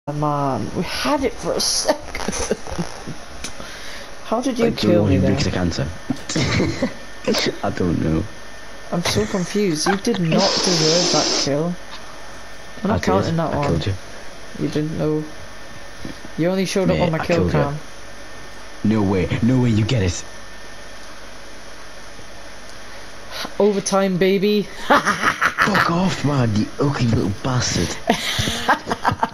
Man, we had it for a second. How did you kill me there? Because of cancer. I don't know. I'm so confused. You did not deserve that kill. I'm not counting that one. I killed you. You didn't know. You only showed up on my kill cam. No way you get it. Overtime, baby. Fuck off, man, you ugly little bastard.